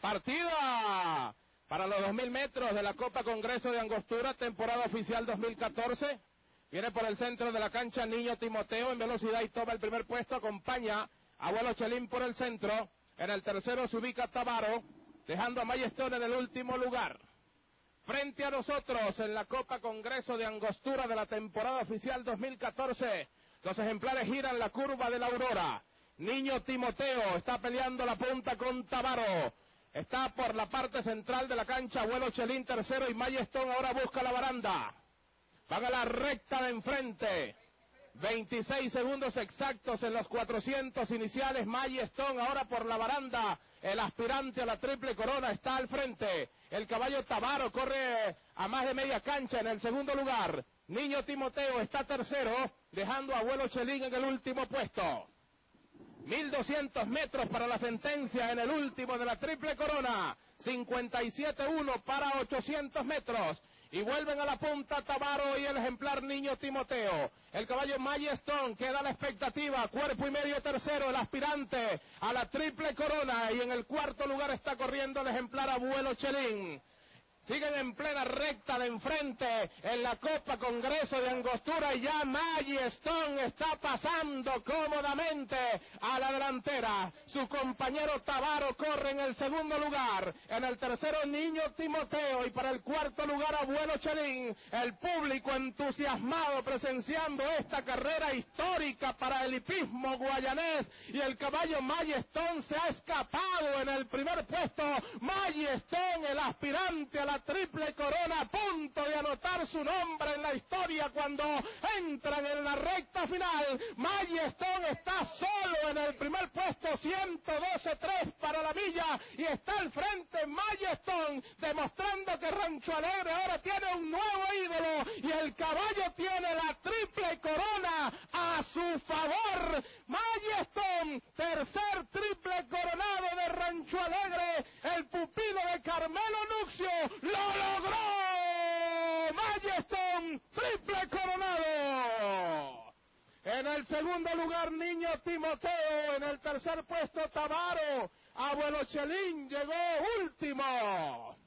Partida para los 2000 metros de la Copa Congreso de Angostura, temporada oficial 2014. Viene por el centro de la cancha Niño Timoteo en velocidad y toma el primer puesto. Acompaña a Abuelo Chelín por el centro. En el tercero se ubica Tavaro, dejando a Mayestón en el último lugar. Frente a nosotros en la Copa Congreso de Angostura de la temporada oficial 2014, los ejemplares giran la curva de la Aurora. Niño Timoteo está peleando la punta con Tavaro. Está por la parte central de la cancha Abuelo Chelín tercero y Mayestón ahora busca la baranda. Van a la recta de enfrente. 26 segundos exactos en los 400 iniciales. Mayestón ahora por la baranda. El aspirante a la triple corona está al frente. El caballo Tavaro corre a más de media cancha en el segundo lugar. Niño Timoteo está tercero, dejando a Abuelo Chelín en el último puesto. 1200 metros para la sentencia en el último de la triple corona. 57-1 para 800 metros. Y vuelven a la punta Tavaro y el ejemplar Niño Timoteo. El caballo Mayestón queda a la expectativa, cuerpo y medio tercero, el aspirante a la triple corona. Y en el cuarto lugar está corriendo el ejemplar Abuelo Chelín. Siguen en plena recta de enfrente en la Copa Congreso de Angostura y ya Mayestón está pasando cómodamente a la delantera. Su compañero Tavaro corre en el segundo lugar. En el tercero Niño Timoteo y para el cuarto lugar Abuelo Chelín. El público entusiasmado presenciando esta carrera histórica para el hipismo guayanés y el caballo Mayestón se ha escapado en el primer puesto. Mayestón, el aspirante a la triple corona, a punto de anotar su nombre en la historia cuando entran en la recta final. Mayestón está solo en el primer puesto, 112.3 para la milla y está al frente Mayestón, demostrando que Rancho Alegre ahora tiene un nuevo ídolo y el caballo tiene la triple corona a su favor. Mayestón, tercer triple coronado de Rancho Alegre, el pupilo de Carmelo Nuccio, ¡lo logró! Mayestón, triple coronado. En el segundo lugar Niño Timoteo, en el tercer puesto Tavaro. Abuelo Chelín llegó último.